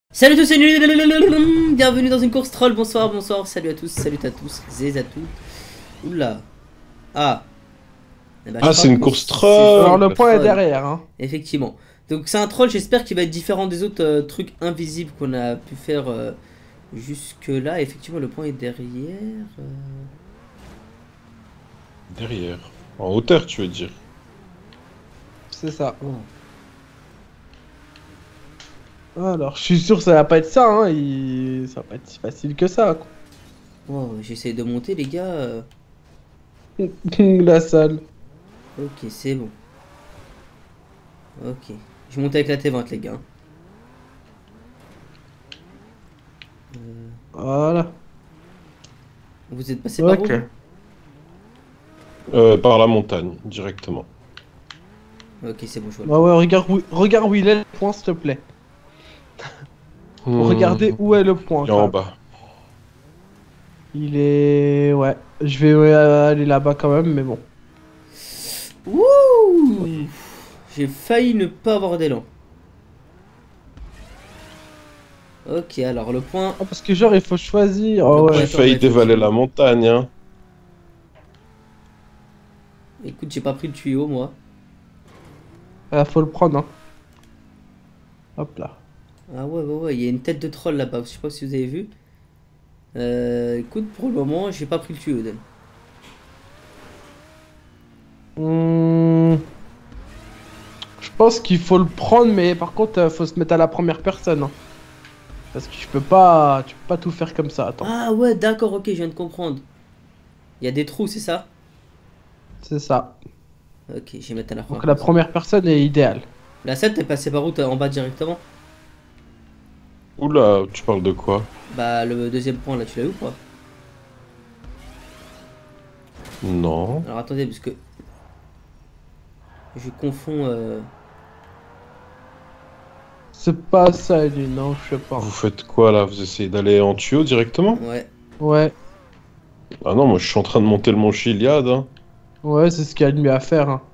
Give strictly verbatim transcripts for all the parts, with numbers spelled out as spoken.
Salut à tous, salut, bienvenue dans une course troll, bonsoir, bonsoir, salut à tous, salut à tous, zéz à toutes. Oula. Ah. Eh ben, Ah, c'est une course troll. Alors le point est derrière, hein. Effectivement. Donc c'est un troll, j'espère qu'il va être différent des autres euh, trucs invisibles qu'on a pu faire euh, jusque là. Effectivement, le point est derrière. Euh... Derrière. En hauteur, tu veux dire. C'est ça. Oh. Alors, je suis sûr que ça va pas être ça, hein. Il... Ça va pas être si facile que ça, quoi. Oh, j'essaie de monter, les gars. euh. La salle. Ok, c'est bon. Ok. Je monte avec la T vingt, les gars. Euh... Voilà. Vous êtes passé par où? Ok. Euh, par la montagne, directement. Ok, c'est bon, je vois. Bah ouais, regarde où, regarde où il est le point, s'il te plaît. Hmm. Regardez où est le point. Il est en quand même. bas. Il est... Ouais. Je vais euh, aller là-bas quand même, mais bon. Wouh! J'ai failli ne pas avoir d'élan. Ok, alors le point... Ah, parce que genre, il faut choisir. Oh, Ouais, J'ai ouais. attends, failli ouais, dévaler effectivement. la montagne, hein. Écoute, j'ai pas pris le tuyau, moi. Ah, faut le prendre, hein. Hop là. Ah ouais, ouais, ouais, il y a une tête de troll là-bas. Je sais pas si vous avez vu. Euh, écoute, pour le moment, j'ai pas pris le tuyau, Dan. Hmm. Je pense qu'il faut le prendre, mais par contre, euh, faut se mettre à la première personne, hein. Parce que je peux pas... Tu peux pas tout faire comme ça, attends. Ah ouais, d'accord, ok, je viens de comprendre. Il y a des trous, c'est ça? C'est ça. Ok, je vais mettre à la Donc première la personne. première personne est idéale. La scène, t'es passé par où? T'es en bas directement? Oula, tu parles de quoi? Bah, le deuxième point, là, tu l'as eu ou pas? Non. Alors attendez, parce que... Je confonds... Euh... C'est pas ça, lui, non, je sais pas. Vous faites quoi, là? Vous essayez d'aller en tuyau, directement? Ouais. Ouais, Ah non, moi, je suis en train de monter le mont Chiliade, hein. ouais, c'est ce qu'il y a de mieux à faire, hein.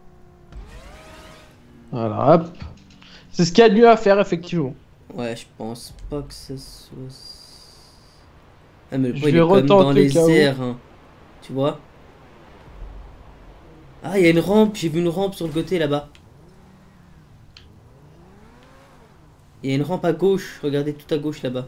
Voilà, hop. C'est ce qu'il y a de mieux à faire, effectivement. Ouais, je pense pas que ce soit... Ah mais le Je point il vais est comme dans retenter au cas les où. airs, hein. Tu vois? Ah, il y a une rampe, j'ai vu une rampe sur le côté là-bas. Il y a une rampe à gauche, regardez tout à gauche là-bas.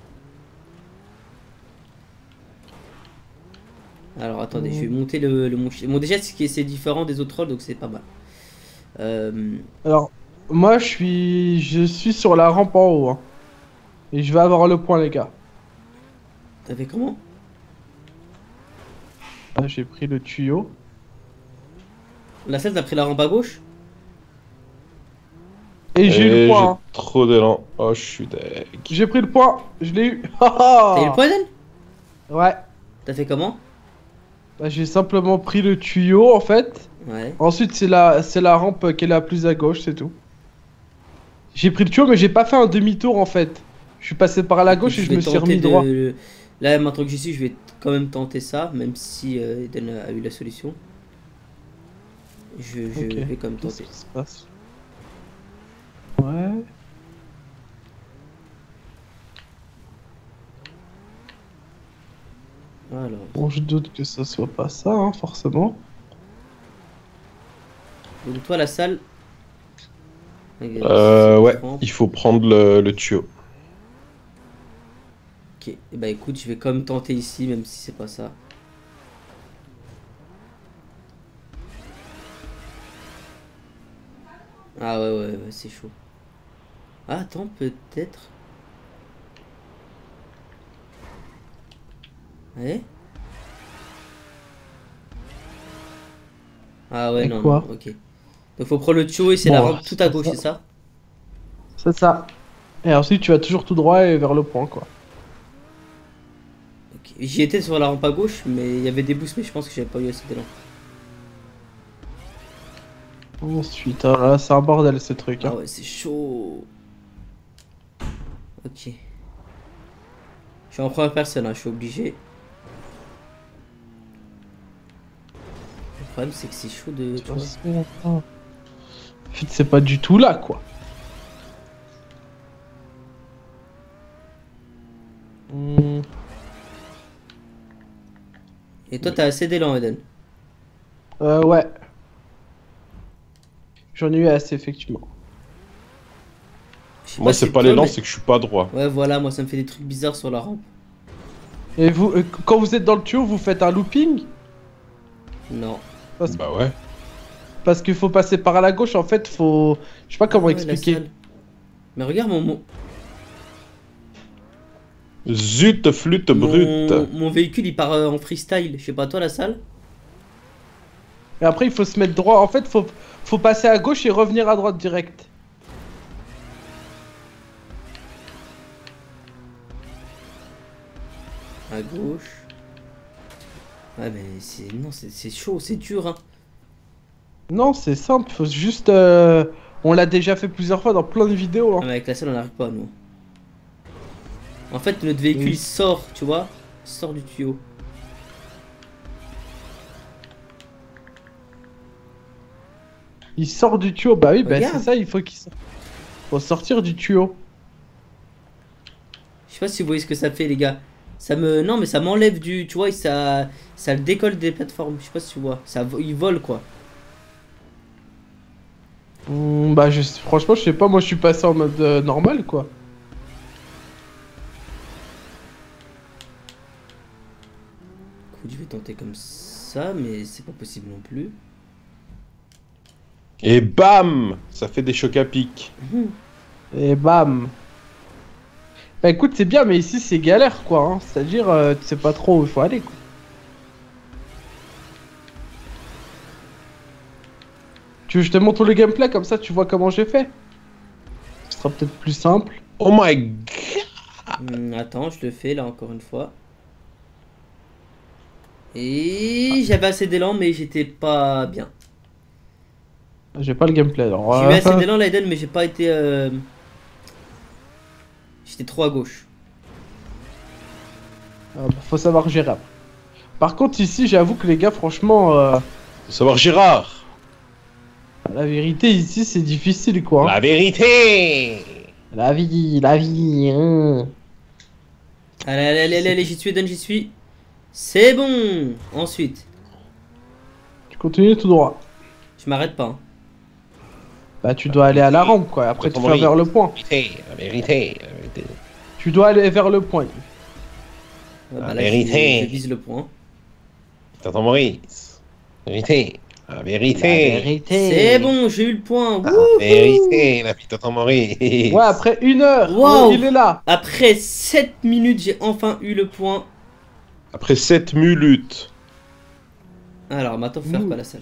Alors attendez, je vais monter le, le mon... Bon déjà c'est c'est différent des autres rôles donc c'est pas mal. Euh... Alors, moi, je suis... Je suis sur la rampe en haut, hein. Et je vais avoir le point, les gars. T'as fait comment? Là, j'ai pris le tuyau. La scène t'as pris la rampe à gauche? Et j'ai eu le Et point, j'ai hein. trop d'élan. Oh, je suis deg. J'ai pris le point. Je l'ai eu. T'as eu le point, Dan? Ouais. T'as fait comment? Bah, j'ai simplement pris le tuyau, en fait. Ouais. Ensuite, c'est la, c'est la rampe qui est la plus à gauche, c'est tout. J'ai pris le tuyau, mais j'ai pas fait un demi-tour, en fait. Je suis passé par la gauche et je vais me suis tenter remis de... droit. Là maintenant que j'y suis, je vais quand même tenter ça, même si euh, Eden a eu la solution. Je, je Ok. vais quand même Qu'est-ce tenter. qui se passe? Ouais. Alors, Bon, je doute que ça soit pas ça, hein, forcément. donc toi la salle. Euh, ouais, Rampe. il faut prendre le, le tuyau. Ok, et bah écoute, je vais quand même tenter ici, même si c'est pas ça. Ah ouais, ouais, ouais, c'est chaud. Ah, attends, peut-être. Ouais. Ah ouais, Et non, quoi? non, ok. Donc faut prendre le tuyau et c'est Bon, la rampe tout c'est à pas gauche, ça. c'est ça? C'est ça. Et ensuite, tu vas toujours tout droit et vers le point, quoi. Ok. J'y étais sur la rampe à gauche, mais il y avait des boosts, mais je pense que j'avais pas eu assez d'élan. Ensuite, ah là, c'est un bordel, ces trucs, Ah hein. ouais, c'est chaud. Ok. Je suis en première personne, hein, je suis obligé. Le problème, c'est que c'est chaud de. Tu vois. En fait, c'est pas du tout là, quoi. Hmm. Et toi, t'as assez d'élan, Eden. Euh, ouais. J'en ai eu assez, effectivement. Je sais Moi, si c'est pas toi, l'élan, mais- c'est que je suis pas droit. Ouais, voilà, moi, ça me fait des trucs bizarres sur la rampe. Et vous, euh, quand vous êtes dans le tuyau, vous faites un looping? Non. Parce, Bah ouais. parce qu'il faut passer par la gauche, en fait, faut... Je sais pas comment Ouais, la expliquer. salle. Mais regarde mon, mon, Zut, flûte brute. mon, mon véhicule, il part euh, en freestyle. Je sais pas, toi, la salle? Et après, il faut se mettre droit. En fait, faut, faut passer à gauche et revenir à droite direct. À gauche. Ouais, mais c'est. Non, c'est c'est chaud, c'est dur, hein. Non, c'est simple, faut juste... euh, On l'a déjà fait plusieurs fois dans plein de vidéos. Ah, Hein. mais avec la salle, on n'arrive pas, nous. En fait, notre véhicule, Oui. il sort, tu vois. Il sort du tuyau. Il sort du tuyau. Bah oui, bah Regarde. c'est ça, il faut qu'il sorte. Faut sortir du tuyau. Je sais pas si vous voyez ce que ça fait, les gars. Ça me. Non, mais ça m'enlève du. Tu vois, et ça. Ça le décolle des plateformes. Je sais pas si tu vois. Ça... vo- Il vole, quoi. Hmm, bah je... franchement, je sais pas, moi je suis passé en mode euh, normal, quoi. Écoute, je vais tenter comme ça, mais c'est pas possible non plus. Et bam! Ça fait des chocs à pic. Et bam. Bah écoute, c'est bien, mais ici c'est galère, quoi. Hein. C'est-à-dire, euh, tu sais pas trop où il faut aller, quoi. Tu veux que je te montre le gameplay, comme ça tu vois comment j'ai fait? Ce sera peut-être plus simple. Oh my god! Hum, attends, je le fais là encore une fois. Et j'avais assez d'élan, mais j'étais pas bien. J'ai pas le gameplay, alors... J'ai eu euh, assez d'élan, là, Eden, mais j'ai pas été. euh, J'étais trop à gauche. euh, faut savoir gérer. Après. Par contre, ici, j'avoue que les gars, franchement... euh, Faut savoir Gérard. La vérité, ici, c'est difficile, quoi. La vérité! La vie, la vie, hein. Allez, allez, allez, allez, allez, j'y suis, Eden, j'y suis. C'est bon. Ensuite, Tu continues tout droit. je m'arrête pas. hein. Bah, tu dois aller à la rampe, quoi. Après, tu Attends, vas Maurice. vers le point. La vérité, la vérité, la vérité. Tu dois aller vers le point. Ouais, bah, La là, vérité. je, je vise le point. T'entends Maurice? La vérité, la vérité. C'est bon, j'ai eu le point. La Wouhou. vérité, la fille, t'entends Maurice? Ouais, après une heure, Wow. oh, il est là. Après sept minutes, j'ai enfin eu le point. Après sept minutes. Alors, maintenant, faut faire Ouh. quoi la salle?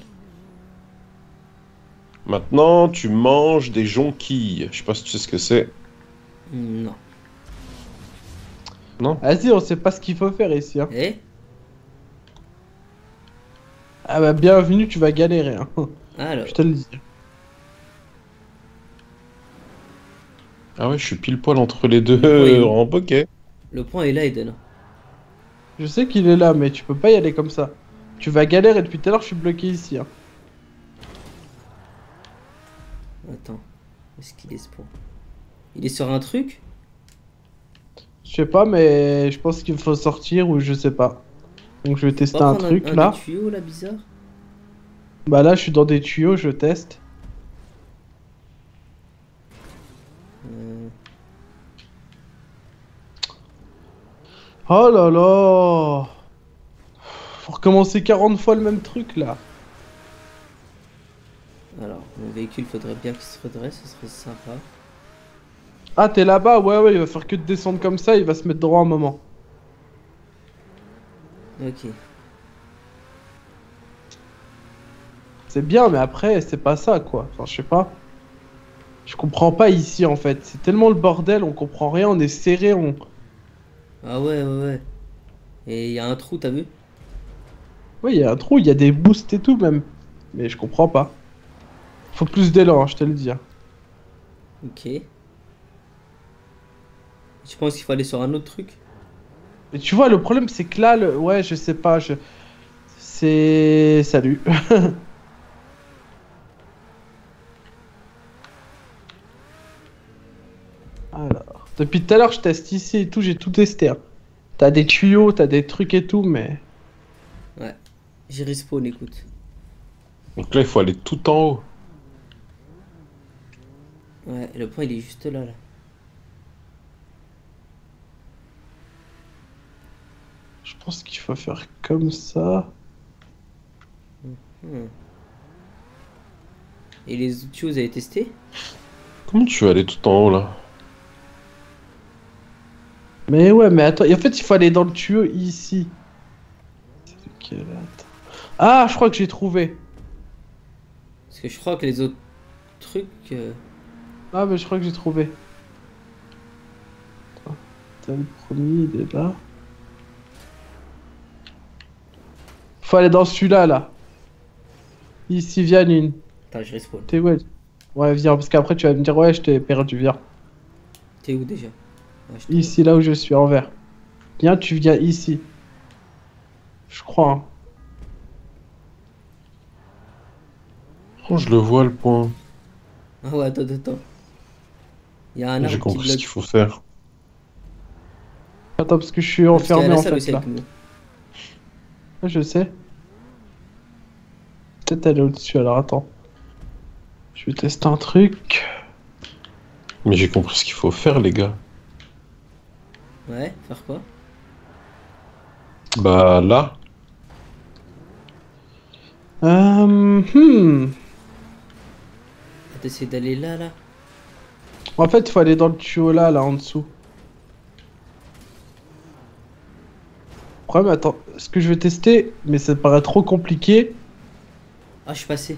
Maintenant, tu manges des jonquilles. Je sais pas si tu sais ce que c'est. Hmm, Non. Non? Vas-y, on sait pas ce qu'il faut faire ici. Hein. Eh? Ah bah, bienvenue, tu vas galérer. Hein. Alors. Je te le dis. Ah ouais, je suis pile poil entre les deux Oui. en poké. Le point est là, Eden. Je sais qu'il est là, mais tu peux pas y aller comme ça. Tu vas galérer. Depuis tout à l'heure, je suis bloqué ici. Hein. Attends. Où est-ce qu'il est ce point? Il est sur un truc? Je sais pas, mais je pense qu'il faut sortir ou je sais pas. Donc je vais tester On va un prendre truc un, là. des tuyaux là, bizarre. Bah là, je suis dans des tuyaux, je teste. Euh, Oh là là. Faut recommencer quarante fois le même truc là. Alors, mon véhicule, faudrait bien qu'il se redresse, ce serait sympa. Ah, t'es là-bas? Ouais, ouais, il va faire que de descendre comme ça, il va se mettre droit un moment. Ok. C'est bien, mais après, c'est pas ça quoi. Enfin, je sais pas. Je comprends pas ici en fait. C'est tellement le bordel, on comprend rien, on est serré, on. Ah ouais, ouais, ouais. Et il y a un trou, t'as vu? Ouais, il y a un trou, il y a des boosts et tout même. Mais je comprends pas. Faut plus d'élan, hein, je te le dis. hein. Ok. Je pense qu'il faut aller sur un autre truc. Mais tu vois, le problème c'est que là, le... ouais, je sais pas, je. C'est. Salut. Alors, depuis tout à l'heure, je teste ici et tout, j'ai tout testé. hein. T'as des tuyaux, t'as des trucs et tout, mais... Ouais. J'ai respawn, écoute. Donc là, il faut aller tout en haut. Ouais, le point il est juste là, là. Je pense qu'il faut faire comme ça. Hmm. Et les outils, vous avez testé? Comment tu vas aller tout en haut, là? Mais ouais, mais attends, et en fait, il faut aller dans le tuyau ici. C'est lequel, attends. Ah, je crois que j'ai trouvé. Parce que je crois que les autres trucs... euh, Ah, mais je crois que j'ai trouvé. Attends, t'as le premier, il est là. Faut aller dans celui-là, là. Ici, viens, une. Attends, je respawn. T'es où? Ouais, viens, parce qu'après, tu vas me dire, ouais, je t'ai perdu, viens. T'es où déjà? Ouais, je te- Ici, là où je suis, en vert. Viens, tu viens ici. Je crois, hein. Oh, je le vois, le point. Ah ouais, attends, attends. Il y a un J'ai arbre qui compris ce bloque. qu'il faut faire. Attends, parce que je suis Parce qu'il y a enfermé, la en salle fait, aussi là. avec nous. Ouais, je sais. Peut-être aller au-dessus, alors attends. Je vais tester un truc. Mais j'ai compris ce qu'il faut faire, les gars. Ouais, faire quoi? Bah, là. Euh, hmm. T'essaies d'aller là, là. En fait, il faut aller dans le tuyau là, là en dessous. Problème, attends, ce que je vais tester, mais ça me paraît trop compliqué. Ah, je suis passé.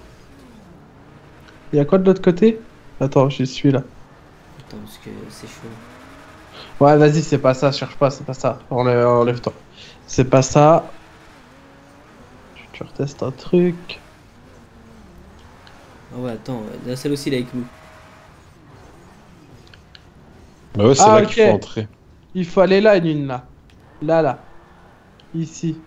Il y a quoi de l'autre côté? Attends, j'y suis là. Attends, parce que c'est chaud. Ouais, vas-y, c'est pas ça, cherche pas, c'est pas ça. Enlève- Enlève-toi. C'est pas ça. Tu retestes un truc. Ah ouais, attends, la salle aussi, il est avec nous. Bah ouais, c'est Ah, là qu'il ok. faut entrer. Il faut aller là, une là. Là, là. Ici.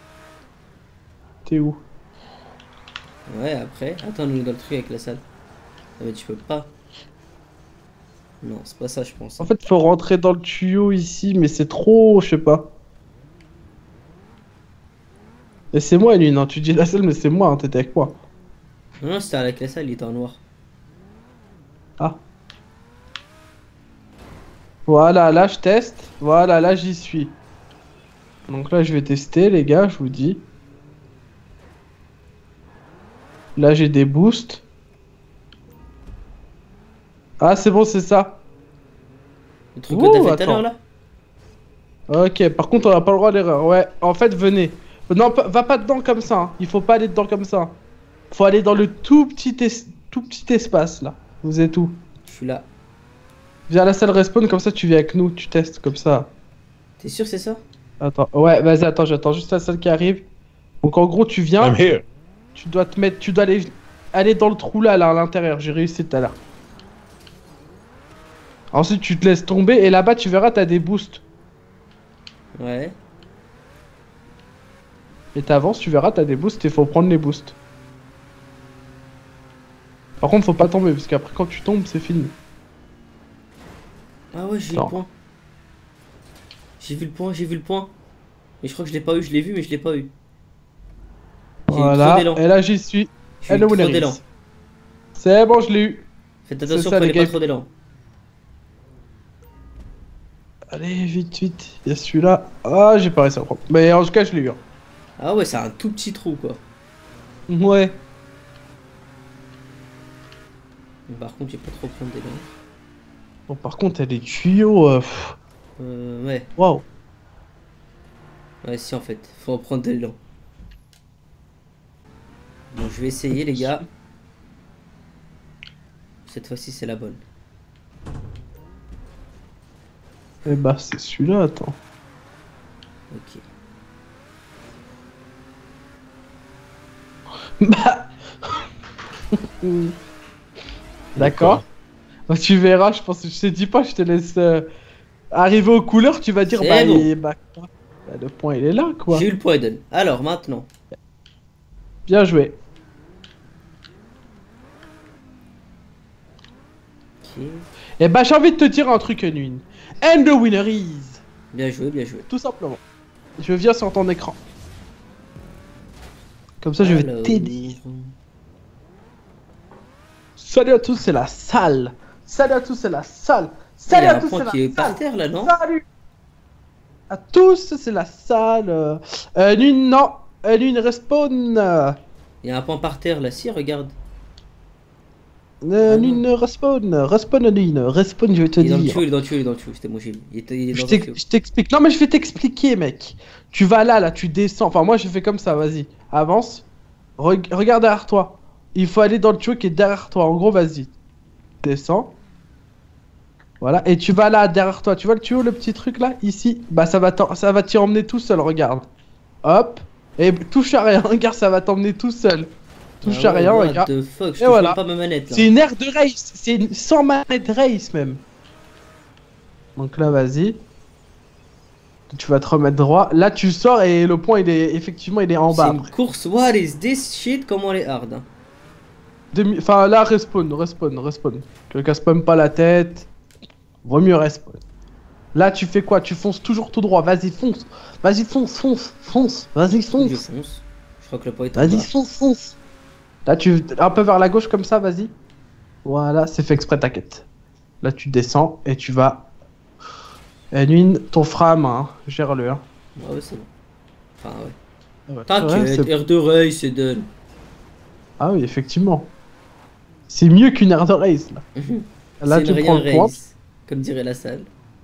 T'es où? Ouais, après. Attends, on est dans le truc avec la salle. Ah, mais tu peux pas. Non, c'est pas ça, je pense. En fait, faut rentrer dans le tuyau ici, mais c'est trop, je sais pas. Et c'est moi, une, hein. Tu dis la seule, mais c'est moi, hein. T'étais avec moi. Non, non, c'était avec la salle, il était en noir. Ah. Voilà, là, je teste. Voilà, là, j'y suis. Donc là, je vais tester, les gars, je vous dis. Là, j'ai des boosts. Ah, c'est bon, c'est ça. Le truc Ouh, que t'as fait tout à attends. l'heure, là? Ok, par contre, on n'a pas le droit à l'erreur. Ouais, en fait, venez. Non, pas- va pas dedans comme ça, hein. Il faut pas aller dedans comme ça. Faut aller dans le tout petit, es- tout petit espace, là. Vous êtes où? Je suis là. Viens à la salle respawn, comme ça, tu viens avec nous, tu testes, comme ça. T'es sûr, c'est ça? Attends, ouais, vas-y, attends, j'attends juste la salle qui arrive. Donc, en gros, tu viens, I'm here. tu dois te mettre, tu dois aller, aller dans le trou là, là, à l'intérieur. J'ai réussi tout à l'heure. Ensuite, tu te laisses tomber, et là-bas, tu verras, t'as des boosts. Ouais. Et t'avances, tu verras, t'as des boosts, et faut prendre les boosts. Par contre, faut pas tomber, parce qu'après, quand tu tombes, c'est fini. Ah ouais, j'ai vu Attends. le point. J'ai vu le point, j'ai vu le point. Mais je crois que je l'ai pas eu, je l'ai vu, mais je l'ai pas eu. J'ai eu trop Voilà, d'élan. et là, j'y suis. J'ai eu Hello, trop winner d'élan. is. C'est bon, je l'ai eu. Faites C'est attention, ça, les prenez pas gars. trop d'élan. Allez, vite, vite. Il y a celui-là. Ah, j'ai pas réussi à le prendre. Mais en tout cas, je l'ai eu. hein. Ah ouais, c'est un tout petit trou, quoi. Ouais. Mais par contre, j'ai pas trop prendre d'élan. Bon, par contre, elle est tuyaux. euh, pff, Euh, ouais. Waouh. Ouais, si, en fait. Faut reprendre de l'élan. Bon, je vais essayer, les gars. Cette fois-ci, c'est la bonne. Eh bah, c'est celui-là, attends. Ok. Bah. D'accord. Bah, tu verras, je pense. Je te dis pas, je te laisse euh, arriver aux couleurs, tu vas dire, C'est bah, bon. il- bah, quoi. Bah, le point, il est là, quoi. J'ai eu le point Eden. Alors, maintenant. Bien joué. Ok. Eh bah, j'ai envie de te dire un truc, Nuin. And the winner is. Bien joué, bien joué. Tout simplement. Je viens sur ton écran. Comme ça, je vais Alors, t'aider. Salut à tous, c'est la salle. Salut à tous, c'est la salle. Il y Salut a à un tous, point c'est qui est la par salle. terre là, non? Salut à tous, c'est la salle. Euh, Nune, non. Euh, Nune, respawn. Euh, Il y a un point par terre là, si, regarde. Euh, Ah Nune, respawn. Respawn, Nune. Respawn, je vais te Il est dans le dire. tuyau, il est dans le tuyau, il est dans le tuyau, c'était mon Gilles. Il est, il est Je dans le t'ex- tuyau. je t'explique. Non, mais je vais t'expliquer, mec. Tu vas là, là, tu descends. Enfin, moi, je fais comme ça, vas-y. Avance. Re- regarde derrière toi. Il faut aller dans le tuyau qui est derrière toi. En gros, vas-y. Descends. Voilà. Et tu vas là, derrière toi. Tu vois le tuyau, le petit truc là? Ici. Bah, ça va t'en- ça va t'y emmener tout seul, regarde. Hop. Et touche à rien. Regarde, ça va t'emmener tout seul. Touche Ah à ouais, rien, what regarde. the fuck, je Et touche voilà. même pas ma manette là. C'est une aire de race. C'est une... sans manette race, même. Donc là, vas-y. Tu vas te remettre droit. Là, tu sors et le point, il est effectivement, il est en C'est bas. une après. course, what is this shit, comment elle est hard. Hein. Demi... Enfin, là, respawn, respawn, respawn. Que casse même pas la tête. Vaut mieux respawn. Là, tu fais quoi? Tu fonces toujours tout droit. Vas-y, fonce. Vas-y, fonce, fonce, fonce. Vas-y, Je fonce. fonce. Je crois que le point est en Vas-y, bas. fonce, fonce. Là, tu un peu vers la gauche comme ça, vas-y. Voilà, c'est fait exprès, t'inquiète. Là, tu descends et tu vas. Edwin, ton frein à main, hein. Gère-le. Hein. Ah ouais, c'est bon. Enfin, ouais. Ouais, ouais, T'inquiète, c'est- R deux race, c'est done. Ah oui, effectivement. C'est mieux qu'une aire de race, là. Là, C'est tu une prends rien le point. race, comme dirait la salle.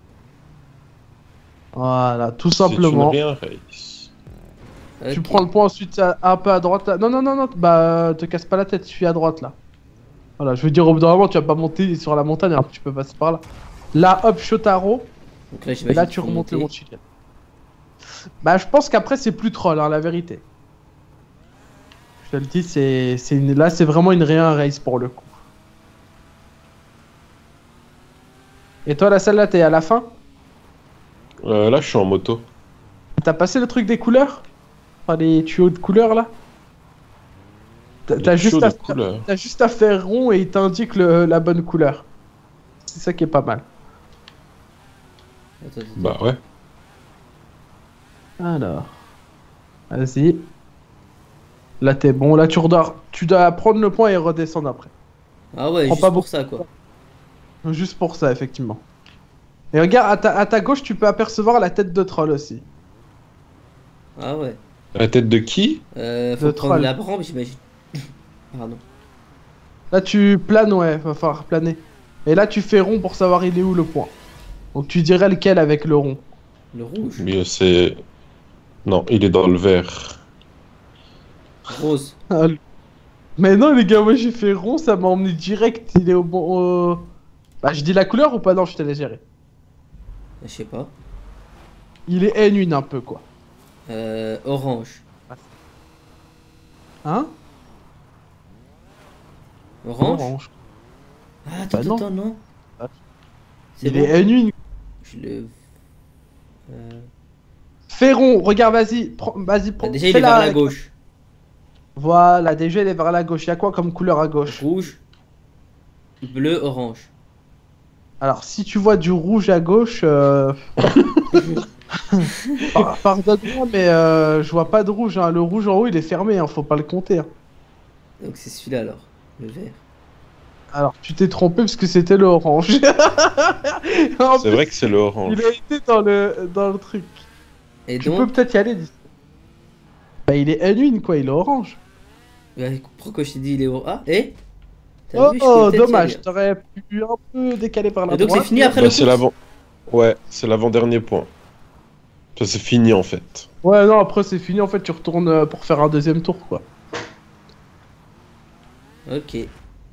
Voilà, tout C'est une simplement. rien race. Tu Ok. prends le point ensuite à- un peu à droite là. Non, non, non, non, bah te casse pas la tête, je suis à droite là. Voilà, je veux dire, au bout d'un moment, tu vas pas monter sur la montagne, alors tu peux passer par là. Là, hop, Shotaro, Donc là, et j'imagine là, qu'il tu faut remontes le monter. mont Chiliad. Bah, je pense qu'après, c'est plus troll, hein, la vérité. Je te le dis, c'est. c'est une... Là, c'est vraiment une réelle race pour le coup. Et toi, la salle là, t'es à la fin? Euh, là, je suis en moto. T'as passé le truc des couleurs? Enfin, les tuyaux de couleurs là? T'as Les t'as juste, tuyaux à de faire- couleur. t'as juste à faire rond et il t'indique le- la bonne couleur. C'est ça qui est pas mal. Attends, attends, Bah ouais. Alors. Vas-y. Là t'es bon, là tu redors. Tu dois prendre le point et redescendre après. Ah ouais, Prends juste pas pour beaucoup. ça, quoi. Juste pour ça, effectivement. Et regarde, à ta, à ta gauche, tu peux apercevoir la tête de troll aussi. Ah ouais. La tête de qui? Euh, faut De prendre troll. la rampe, j'imagine. Pardon. Là tu planes, ouais, va falloir planer. Et là tu fais rond pour savoir il est où le point. Donc tu dirais lequel avec le rond. Le rouge. Mais c'est... Non, il est dans le vert. Rose. Ah, le- Mais non les gars, moi j'ai fait rond, ça m'a emmené direct, il est au bon... au- Bah je dis la couleur ou pas? Non, je t'ai géré. Je sais pas. Il est N un un peu quoi. Euh, orange. Hein? Orange Ah, attends, Bah non. attends, non. Ah. C'est Il bon. est N un. Je le... Euh... Fais rond, regarde, vas-y, prends- vas-y, prends. Ah, déjà, il est fais-la vers la avec- gauche. Voilà, déjà il est vers la gauche. Il y a quoi comme couleur à gauche? Rouge. Bleu, orange. Alors, si tu vois du rouge à gauche, euh... par- pardonne-moi, mais euh, je vois pas de rouge. Hein. Le rouge en haut, il est fermé, hein, faut pas le compter. Hein. Donc c'est celui-là alors. Le vert. Alors, tu t'es trompé parce que c'était le orange. En C'est plus, vrai que c'est le orange. il a été dans le, dans le truc. Et Tu peux donc, peut-être y aller d'ici. Bah, il est N un, quoi, il est orange. bah, pourquoi je t'ai dit il est au... Ah, et T'as Oh, vu, je pouvais oh peut-être y dommage, aller. t'aurais pu un peu décaler par la Et donc c'est droite. fini après Bah, le c'est course l'avant... Ouais, c'est l'avant-dernier point. Ça, c'est fini, en fait. Ouais, non, après c'est fini, en fait, tu retournes euh, pour faire un deuxième tour, quoi. Ok.